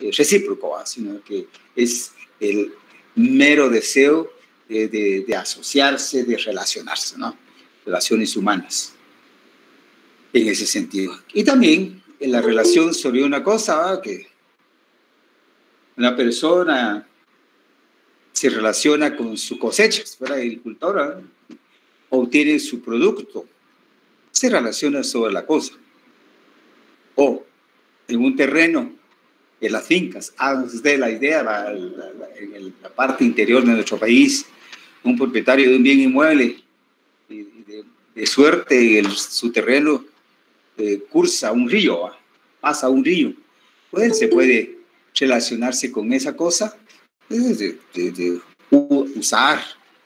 recíproco, sino que es el mero deseo de asociarse, de relacionarse, ¿no? Relaciones humanas, en ese sentido. Y también en la relación sobre una cosa, que una persona se relaciona con su cosecha, si fuera agricultora, obtiene su producto, se relaciona sobre la cosa. O en un terreno, en las fincas, háganse la idea, en la parte interior de nuestro país, un propietario de un bien inmueble, de suerte, su terreno cursa un río, pasa un río, pues se puede relacionarse con esa cosa, de usar,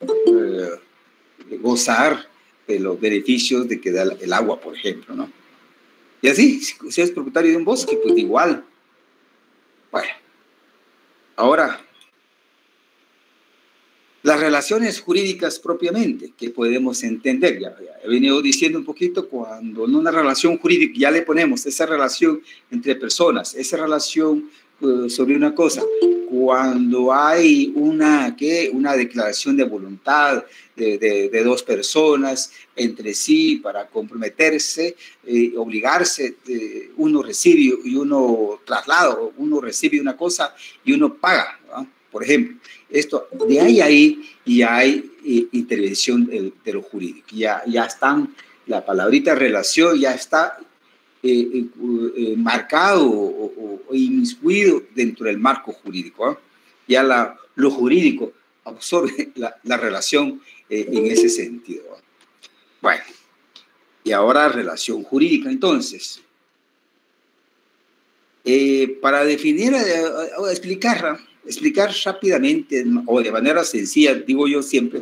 gozar de los beneficios de que da el agua, por ejemplo, ¿no? Y así, si usted es propietario de un bosque, pues igual. Bueno, ahora, las relaciones jurídicas propiamente, que podemos entender, ya he venido diciendo un poquito, cuando en una relación jurídica ya le ponemos esa relación entre personas, esa relación sobre una cosa, cuando hay una declaración de voluntad de dos personas entre sí para comprometerse, obligarse, uno recibe y uno traslada, uno recibe una cosa y uno paga, ¿no? Por ejemplo, esto, de ahí ya hay intervención de lo jurídico, ya están, la palabrita relación ya está marcado o inmiscuido dentro del marco jurídico, ¿eh? Ya lo jurídico absorbe la relación en ese sentido, ¿eh? Bueno, y ahora relación jurídica, entonces, para definir, explicar rápidamente o de manera sencilla, digo yo siempre,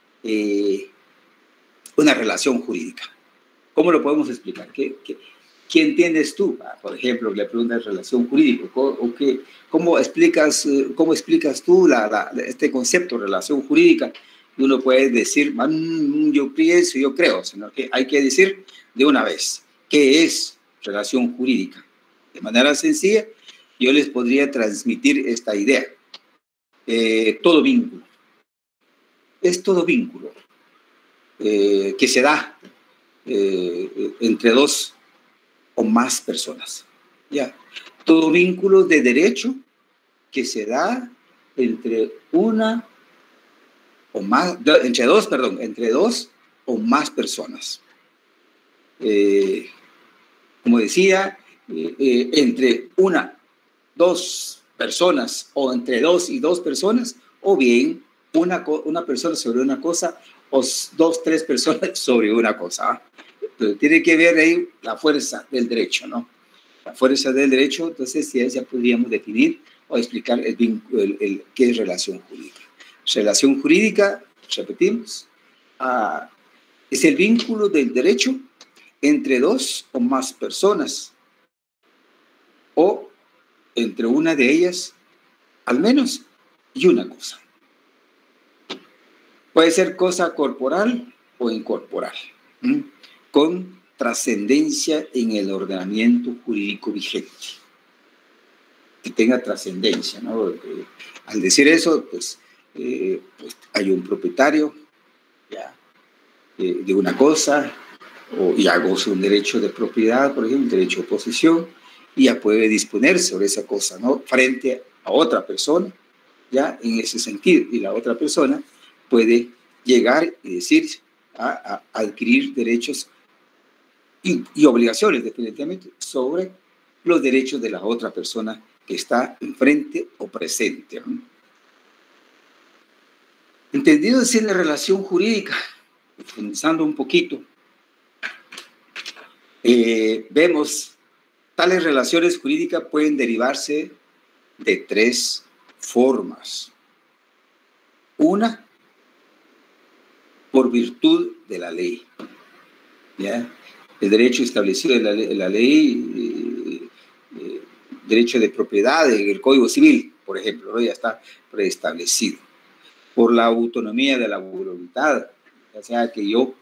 una relación jurídica. ¿Cómo lo podemos explicar? ¿Qué entiendes tú? Por ejemplo, le preguntas relación jurídica, ¿cómo explicas tú este concepto de relación jurídica? Y uno puede decir, yo pienso, yo creo, sino que hay que decir de una vez, ¿qué es relación jurídica? De manera sencilla, yo les podría transmitir esta idea. Todo vínculo. Es todo vínculo que se da entre dos o más personas. ¿Ya? Todo vínculo de derecho que se da entre entre dos o más personas. Como decía, entre dos personas o entre dos y dos personas, o bien una persona sobre una cosa o tres personas sobre una cosa. Pero tiene que ver ahí la fuerza del derecho, ¿no? La fuerza del derecho, entonces ya podríamos definir o explicar qué es relación jurídica. Relación jurídica, repetimos, es el vínculo del derecho entre dos o más personas o entre una de ellas, al menos, y una cosa. Puede ser cosa corporal o incorporal, con trascendencia en el ordenamiento jurídico vigente. Que tenga trascendencia, ¿no? Al decir eso, pues hay un propietario ya, de una cosa, o ya goza un derecho de propiedad, por ejemplo, un derecho de posesión, y ya puede disponer sobre esa cosa, ¿no? Frente a otra persona, ya en ese sentido, y la otra persona puede llegar y decir a adquirir derechos y obligaciones, definitivamente, sobre los derechos de la otra persona que está enfrente o presente, ¿no? Entendido así la relación jurídica, profundizando un poquito, vemos tales relaciones jurídicas pueden derivarse de tres formas. Una, por virtud de la ley, ¿ya? El derecho establecido en la ley, derecho de propiedad en el Código Civil, por ejemplo, ¿no? Ya está preestablecido. Por la autonomía de la voluntad, o sea que yo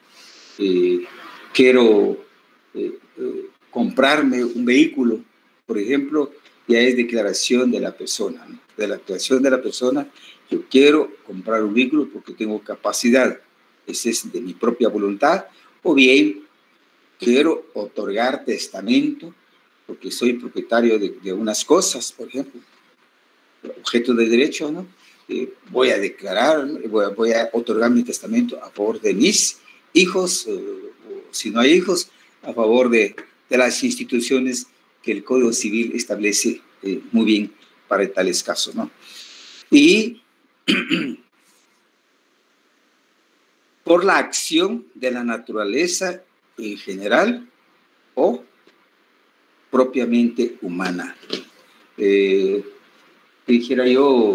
quiero comprarme un vehículo, por ejemplo, ya es declaración de la persona, ¿no? De la declaración de la persona, yo quiero comprar un vehículo porque tengo capacidad, ese es de mi propia voluntad, o bien quiero otorgar testamento porque soy propietario de unas cosas, por ejemplo, objeto de derecho, ¿no? Voy a declarar, voy a otorgar mi testamento a favor de mis hijos, o si no hay hijos, a favor de las instituciones que el Código Civil establece muy bien para tales casos, ¿no? Y por la acción de la naturaleza en general o propiamente humana. Dijera yo,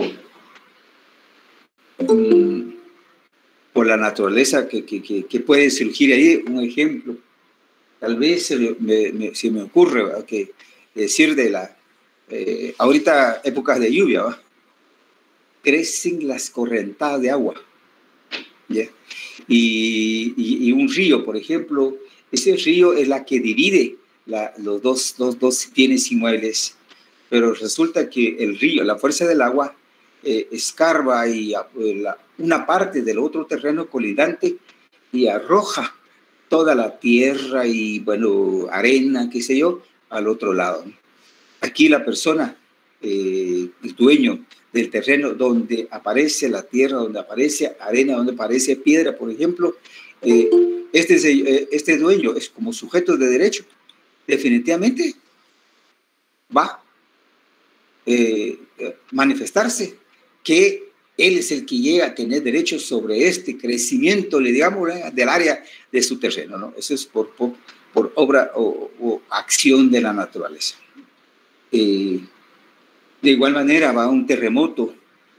por la naturaleza que puede surgir ahí, un ejemplo, tal vez se me ocurre, ¿verdad? Que decir de la, ahorita épocas de lluvia, ¿verdad? Crecen las correntadas de agua, ¿ya? Y un río, por ejemplo, ese río es la que divide los dos bienes inmuebles, pero resulta que el río, la fuerza del agua, escarba y una parte del otro terreno colindante y arroja toda la tierra y, bueno, arena, qué sé yo, al otro lado. Aquí la persona, el dueño del terreno donde aparece la tierra, donde aparece arena, donde aparece piedra, por ejemplo, este dueño es como sujeto de derecho, definitivamente va a manifestarse que él es el que llega a tener derechos sobre este crecimiento, le digamos, del área de su terreno, ¿no? Eso es por obra o acción de la naturaleza. De igual manera va un terremoto,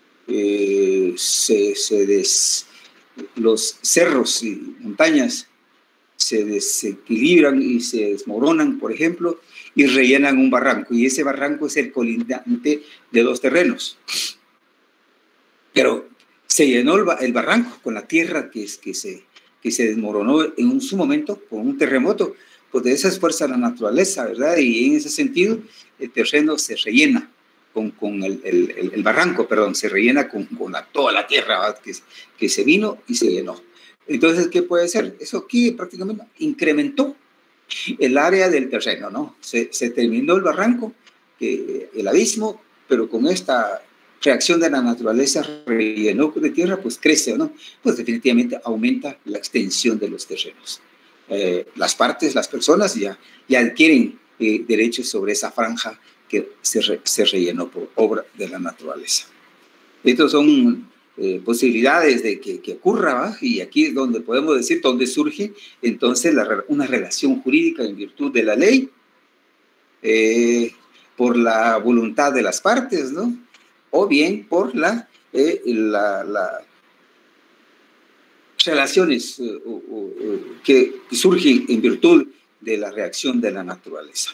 los cerros y montañas se desequilibran y se desmoronan, por ejemplo, y rellenan un barranco, y ese barranco es el colindante de dos terrenos. Pero se llenó el barranco con la tierra que se desmoronó en su momento con un terremoto, pues de esas fuerzas de la naturaleza, ¿verdad? Y en ese sentido el terreno se rellena con el barranco, perdón, se rellena con toda la tierra, ¿verdad? Que se vino y se llenó. Entonces, ¿qué puede ser? Eso aquí prácticamente incrementó el área del terreno, ¿no? Se terminó el barranco, el abismo, pero con esta reacción de la naturaleza rellenó de tierra, pues crece, ¿no? Pues definitivamente aumenta la extensión de los terrenos. Las partes, las personas ya adquieren derechos sobre esa franja que se rellenó por obra de la naturaleza. Estos son posibilidades de que ocurra, ¿va? Y aquí es donde podemos decir, donde surge entonces una relación jurídica en virtud de la ley, por la voluntad de las partes, ¿no? O bien por las relaciones que surgen en virtud de la reacción de la naturaleza.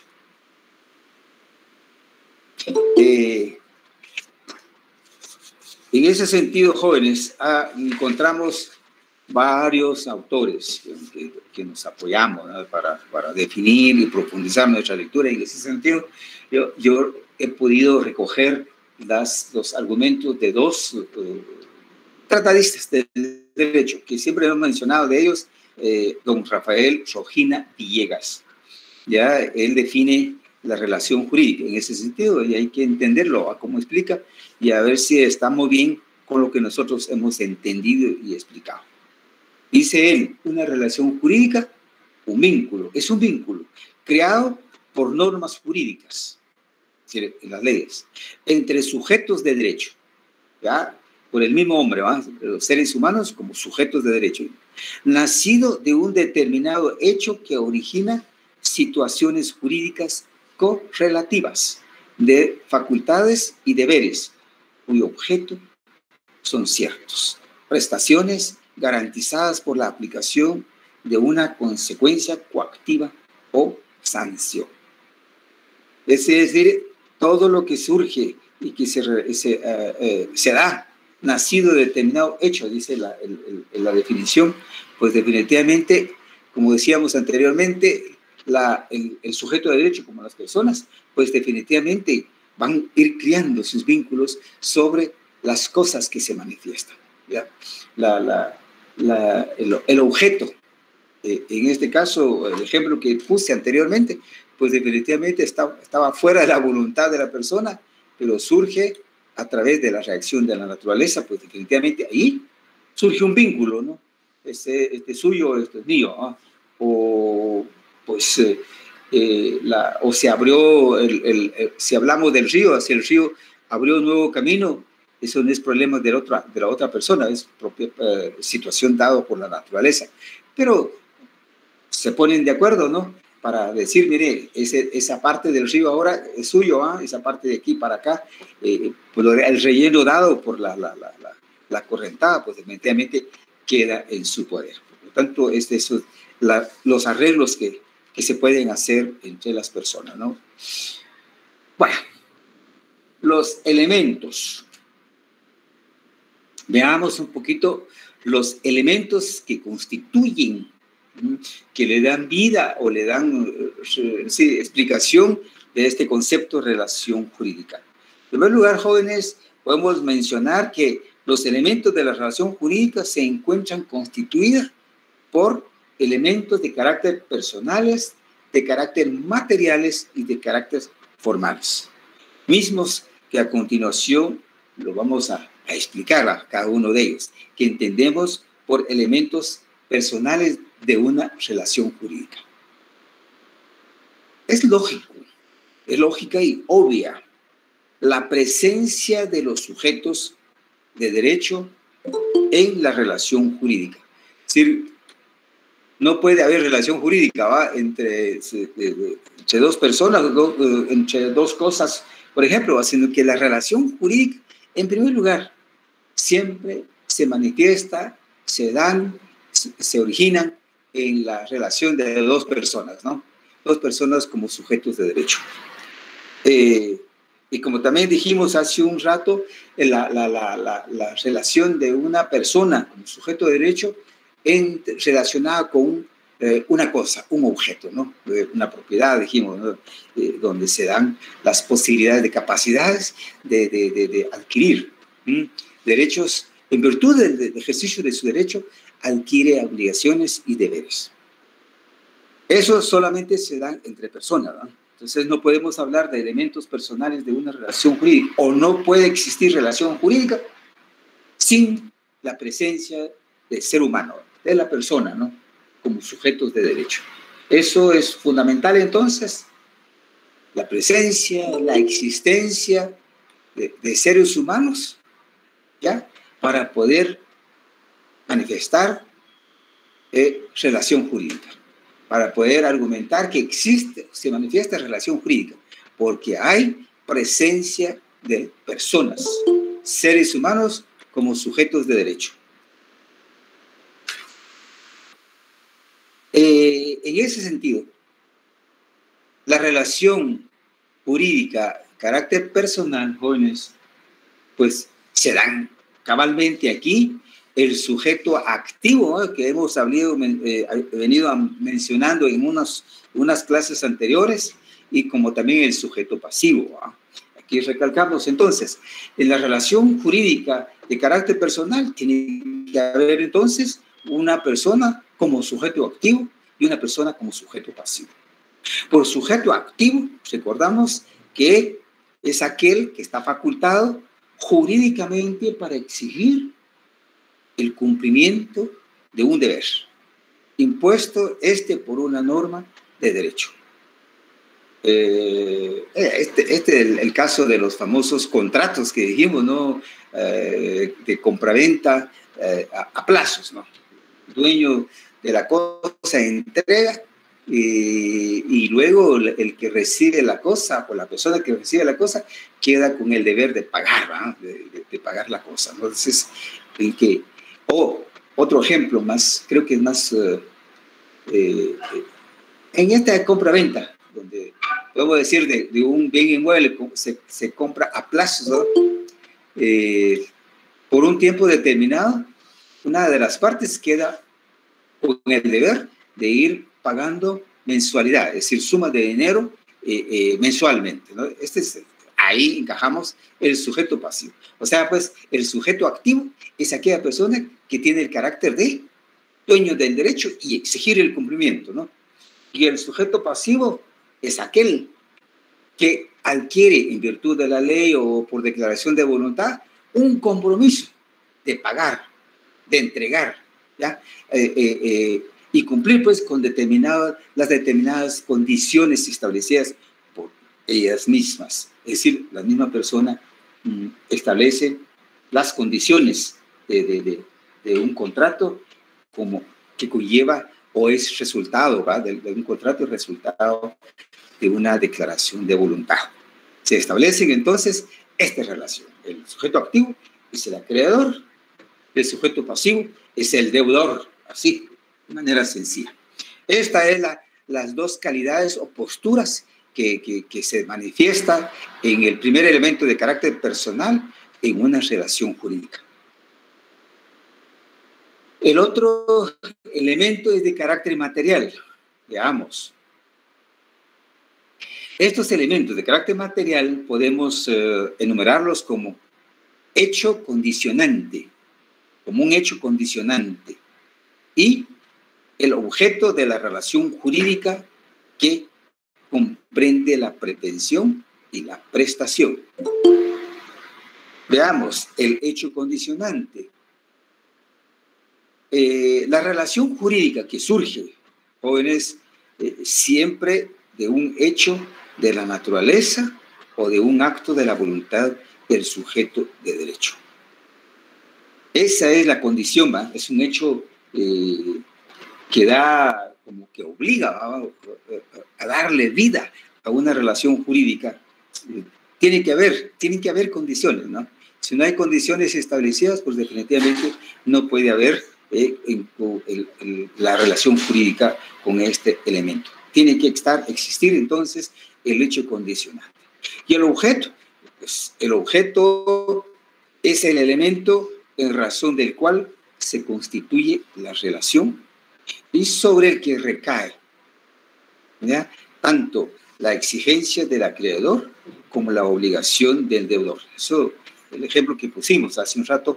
En ese sentido, jóvenes, encontramos varios autores que nos apoyamos, ¿no? para definir y profundizar nuestra lectura. En ese sentido, yo he podido recoger los argumentos de dos tratadistas del derecho, que siempre hemos mencionado de ellos, don Rafael Rojina Villegas. Ya él define la relación jurídica en ese sentido y hay que entenderlo a cómo explica y a ver si estamos bien con lo que nosotros hemos entendido y explicado. Dice él, una relación jurídica, un vínculo, es un vínculo creado por normas jurídicas, en las leyes, entre sujetos de derecho, ¿ya? Por el mismo hombre, ¿va? Los seres humanos como sujetos de derecho, nacido de un determinado hecho que origina situaciones jurídicas correlativas de facultades y deberes, cuyo objeto son ciertos, prestaciones garantizadas por la aplicación de una consecuencia coactiva o sanción. Es decir, todo lo que surge y que se da nacido de determinado hecho, dice la definición, pues definitivamente, como decíamos anteriormente, el sujeto de derecho como las personas, pues definitivamente van a ir creando sus vínculos sobre las cosas que se manifiestan, ¿ya? El objeto, en este caso, el ejemplo que puse anteriormente, pues definitivamente estaba fuera de la voluntad de la persona, pero surge a través de la reacción de la naturaleza, pues definitivamente ahí surge un vínculo, ¿no? Este es suyo, este es mío, ¿no? O pues o se abrió, si hablamos del río, hacia el río abrió un nuevo camino, eso no es problema de la otra persona, es propia situación dada por la naturaleza. Pero se ponen de acuerdo, ¿no? Para decir, mire, esa parte del río ahora es suyo, ¿eh? Esa parte de aquí para acá, pues el relleno dado por la correntada, pues definitivamente queda en su poder. Por lo tanto, los arreglos que se pueden hacer entre las personas, ¿no? Bueno, los elementos. Veamos un poquito los elementos que constituyen, que le dan vida o le dan explicación de este concepto de relación jurídica. En primer lugar, jóvenes, podemos mencionar que los elementos de la relación jurídica se encuentran constituidos por elementos de carácter personales, de carácter materiales y de carácter formales, mismos que a continuación lo vamos a explicar a cada uno de ellos, que entendemos por elementos personales de una relación jurídica. Es lógica y obvia la presencia de los sujetos de derecho en la relación jurídica. Es decir, no puede haber relación jurídica, ¿va? Entre dos personas, entre dos cosas, por ejemplo, sino que la relación jurídica, en primer lugar, siempre se manifiesta, se dan, se originan en la relación de dos personas, ¿no? Dos personas como sujetos de derecho. Y como también dijimos hace un rato, la relación de una persona como sujeto de derecho relacionada con una cosa, un objeto, ¿no? Una propiedad, dijimos, ¿no? Donde se dan las posibilidades de capacidades de adquirir derechos. En virtud del ejercicio de su derecho, adquiere obligaciones y deberes. Eso solamente se da entre personas, ¿no? Entonces no podemos hablar de elementos personales de una relación jurídica, o no puede existir relación jurídica sin la presencia del ser humano, de la persona, ¿no? Como sujetos de derecho. Eso es fundamental, entonces, la presencia, la existencia de seres humanos, ¿ya? Para poder manifestar relación jurídica, para poder argumentar que existe, se manifiesta relación jurídica, porque hay presencia de personas, seres humanos como sujetos de derecho. En ese sentido, la relación jurídica, carácter personal, jóvenes, pues se dan cabalmente aquí el sujeto activo, ¿no? Que hemos venido mencionando en unas clases anteriores, y como también el sujeto pasivo, ¿no? Aquí recalcamos entonces, en la relación jurídica de carácter personal tiene que haber entonces una persona como sujeto activo y una persona como sujeto pasivo. Por sujeto activo, recordamos que es aquel que está facultado jurídicamente para exigir el cumplimiento de un deber, impuesto por una norma de derecho. Este es el caso de los famosos contratos que dijimos, ¿no? De compraventa a plazos, ¿no? El dueño de la cosa entrega y luego el que recibe la cosa, o la persona que recibe la cosa, queda con el deber de pagar, ¿no? de pagar la cosa, ¿no? Entonces, otro ejemplo más, creo que es más en esta compra-venta, donde podemos decir de un bien inmueble se compra a plazos, ¿no? Por un tiempo determinado, una de las partes queda con el deber de ir pagando mensualidad, es decir, suma de dinero mensualmente, ¿no? ahí encajamos el sujeto pasivo. O sea, pues el sujeto activo es aquella persona que tiene el carácter de dueño del derecho y exigir el cumplimiento, ¿no? Y el sujeto pasivo es aquel que adquiere en virtud de la ley o por declaración de voluntad un compromiso de pagar, de entregar, ¿ya? Y cumplir pues con las determinadas condiciones establecidas por ellas mismas. Es decir, la misma persona establece las condiciones de un contrato como que conlleva o es resultado, ¿va? De un contrato, es resultado de una declaración de voluntad. Se establecen entonces esta relación. El sujeto activo es el acreedor, el sujeto pasivo es el deudor, así, de manera sencilla. Estas es las dos calidades o posturas que se manifiestan en el primer elemento de carácter personal en una relación jurídica. El otro elemento es de carácter material. Veamos. Estos elementos de carácter material podemos enumerarlos como hecho condicionante, como un hecho condicionante, y el objeto de la relación jurídica que comprende la pretensión y la prestación. Veamos el hecho condicionante. La relación jurídica que surge, jóvenes, siempre de un hecho de la naturaleza o de un acto de la voluntad del sujeto de derecho. Esa es la condición, ¿va? Es un hecho que da, como que obliga a darle vida a una relación jurídica. Tiene que haber condiciones, ¿no? Si no hay condiciones establecidas, pues definitivamente no puede haber la relación jurídica con este elemento. Tiene que existir entonces el hecho condicionante. Y el objeto, pues el objeto es el elemento en razón del cual se constituye la relación y sobre el que recae, ¿ya? Tanto la exigencia del acreedor como la obligación del deudor. Eso, el ejemplo que pusimos hace un rato,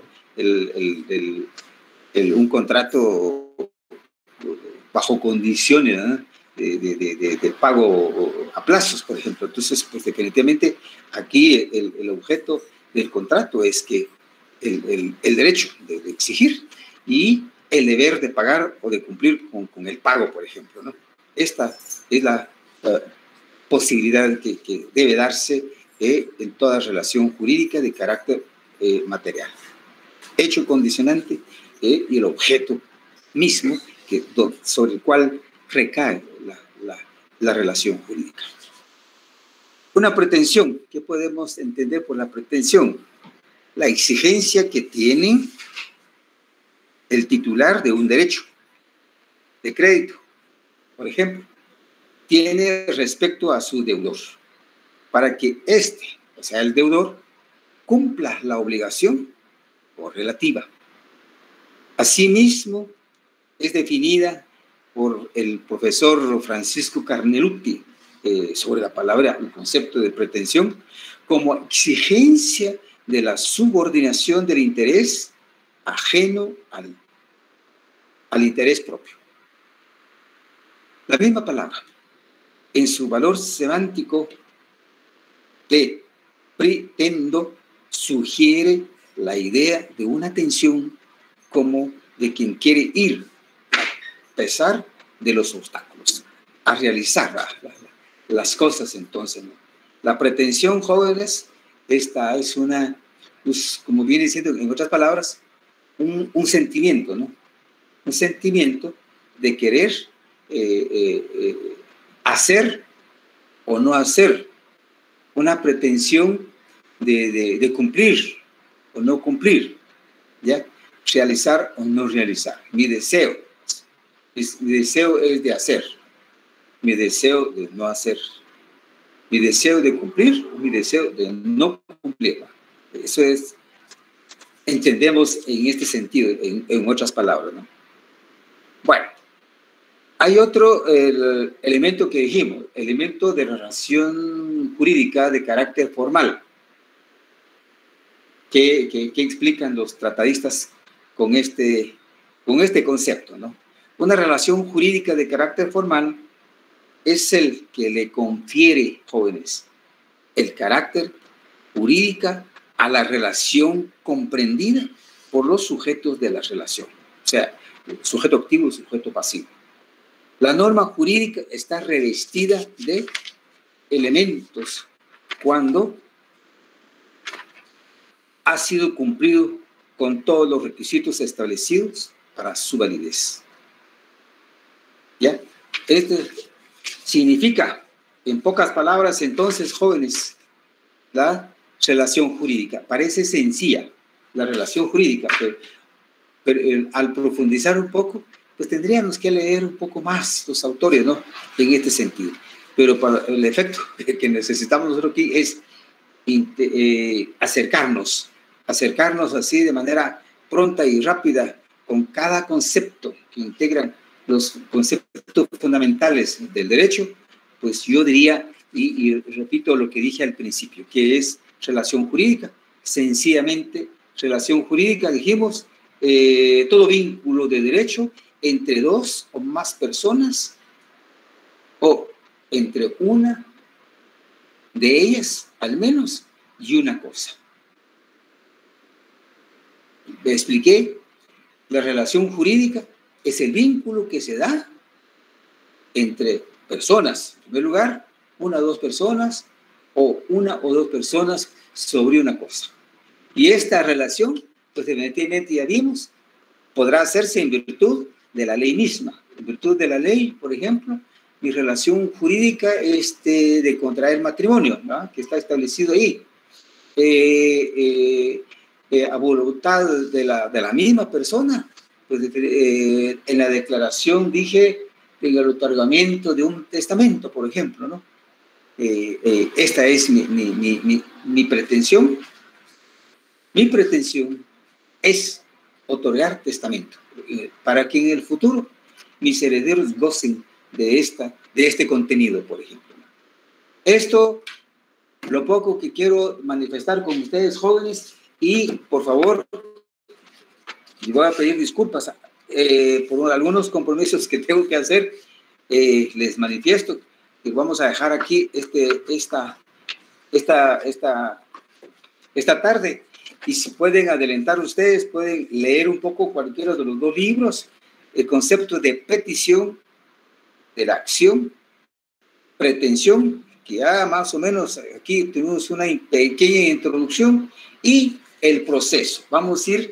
un contrato bajo condiciones, ¿no? de pago a plazos, por ejemplo. Entonces, pues definitivamente aquí el objeto del contrato es que el derecho de exigir y el deber de pagar o de cumplir con el pago, por ejemplo, ¿no? Esta es la posibilidad que debe darse en toda relación jurídica de carácter material. Hecho condicionante y el objeto mismo sobre el cual recae la relación jurídica. Una pretensión. ¿Qué podemos entender por la pretensión? La exigencia que tiene el titular de un derecho de crédito, por ejemplo, tiene respecto a su deudor, para que éste, o sea, el deudor, cumpla la obligación o relativa. Asimismo, es definida por el profesor Francisco Carnelutti sobre la palabra, el concepto de pretensión, como exigencia de la subordinación del interés ajeno al interés propio. La misma palabra, en su valor semántico de pretendo, sugiere la idea de una tensión como de quien quiere ir a pesar de los obstáculos, a realizar las cosas entonces, ¿no? La pretensión, jóvenes, esta es una, pues, como viene diciendo, en otras palabras, un sentimiento, ¿no? Un sentimiento de querer hacer o no hacer, una pretensión de cumplir o no cumplir, ¿ya? Realizar o no realizar. Mi deseo es de hacer, mi deseo de no hacer, mi deseo de cumplir, mi deseo de no cumplir. Eso es, entendemos en este sentido, en otras palabras, ¿no? Bueno, hay otro elemento que dijimos, elemento de relación jurídica de carácter formal. ¿Qué explican los tratadistas con este concepto, ¿no? Una relación jurídica de carácter formal es el que le confiere, jóvenes, el carácter jurídica a la relación comprendida por los sujetos de la relación. O sea, sujeto activo y sujeto pasivo. La norma jurídica está revestida de elementos cuando ha sido cumplido con todos los requisitos establecidos para su validez. ¿Ya? Esto significa, en pocas palabras, entonces, jóvenes, la relación jurídica. Parece sencilla la relación jurídica, pero al profundizar un poco, pues tendríamos que leer un poco más los autores, ¿no? En este sentido. Pero para el efecto que necesitamos nosotros aquí es acercarnos así de manera pronta y rápida con cada concepto que integran los conceptos fundamentales del derecho, pues yo diría, y repito lo que dije al principio, que es relación jurídica. Sencillamente, relación jurídica, dijimos, todo vínculo de derecho entre dos o más personas o entre una de ellas, al menos, y una cosa. Me expliqué, la relación jurídica es el vínculo que se da entre personas. En primer lugar, una o dos personas o una o dos personas sobre una cosa. Y esta relación, pues definitivamente ya vimos, podrá hacerse en virtud de la ley misma. En virtud de la ley, por ejemplo, mi relación jurídica es de contraer matrimonio, ¿no? Que está establecido ahí. A voluntad de la misma persona, pues, en la declaración dije en el otorgamiento de un testamento, por ejemplo, ¿no? Esta es mi pretensión. Mi pretensión es otorgar testamento para que en el futuro mis herederos gocen de este contenido, por ejemplo. Esto, lo poco que quiero manifestar con ustedes, jóvenes, y por favor, y voy a pedir disculpas por algunos compromisos que tengo que hacer. Les manifiesto que vamos a dejar aquí esta tarde, y si pueden adelantar ustedes, pueden leer un poco cualquiera de los dos libros, el concepto de petición, de la acción, pretensión, que ya más o menos aquí tenemos una pequeña introducción, y el proceso. Vamos a ir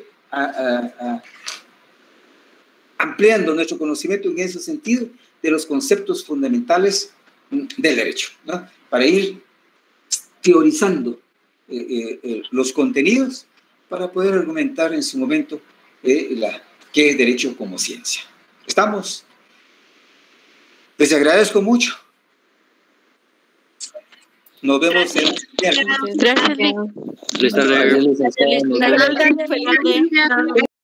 ampliando nuestro conocimiento en ese sentido de los conceptos fundamentales del derecho, ¿no? Para ir teorizando los contenidos para poder argumentar en su momento qué es derecho como ciencia. ¿Estamos? Les agradezco mucho. Nos vemos en el Gracias. Hasta luego.